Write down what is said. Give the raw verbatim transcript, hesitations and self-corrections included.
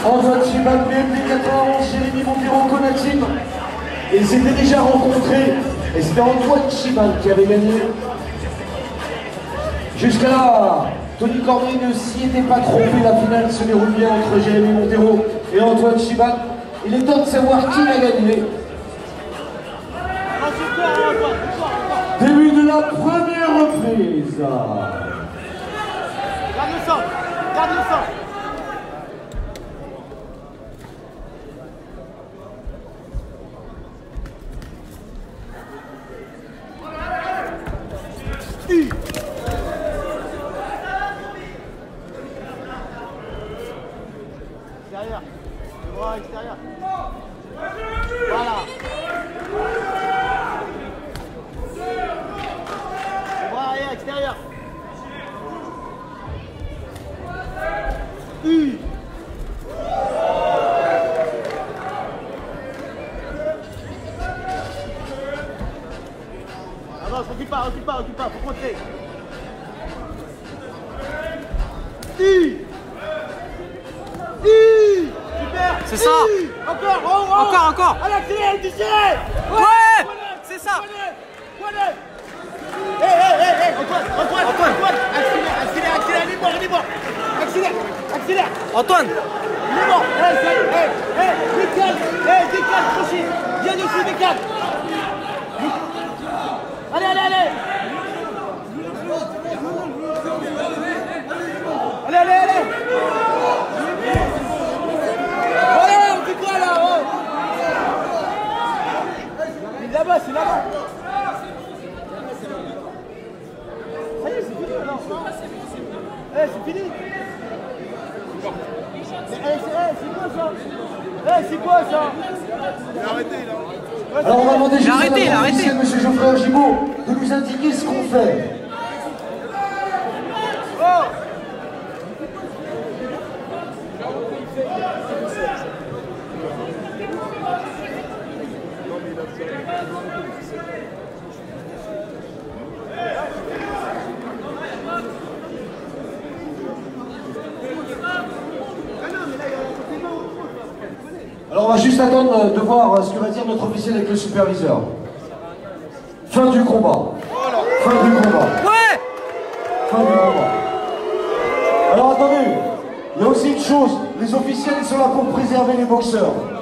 Antoine Chiban, B M P quatre-vingt-onze, Jérémy Montero, Konatim. Et ils s'étaient déjà rencontrés. Et c'était Antoine Chiban qui avait gagné. Jusqu'à là, Tony Cormier ne s'y était pas trompé. La finale se déroule bien entre Jérémy Montero et Antoine Chiban. Il est temps de savoir qui a gagné. Début de la première reprise. Garde le sang, garde le sang. Extérieur. Le bras extérieur. Voilà. Le bras arrière extérieur. U. Avance, recule pas, recule pas, recule pas, faut contrer. U. U. Super. C'est ça. U. Encore, oh, oh. Encore, encore. Allez, accélère, tu tirer. Ouais, c'est ça. Hé, hé, hé, hé, Antoine, Antoine, Antoine, Antoine, accélère, accélère, accélère, libre, libre. Accélère, accélère. Antoine. Libre. Hé, hé, hé, décale, hé, décale, crochet. Viens dessus, décale. Allez, allez, allez. Allez, allez, allez. Voilà, on fait quoi là, oh. Il est là-bas, c'est là-bas. Ça y est, c'est fini maintenant. Eh, c'est fini. Eh, c'est quoi ça? Eh, c'est quoi ça? Il a arrêté, là. Alors on va demander juste à arrêté, il a notre arrêté. officiel, M. Geoffrey Gibault, de nous indiquer ce qu'on fait. Oh. Alors on va juste attendre de voir ce que va dire notre officiel avec le superviseur. Fin du combat. Fin du combat. Ouais. Fin du combat. Alors attendez, il y a aussi une chose, les officiels ils sont là pour préserver les boxeurs.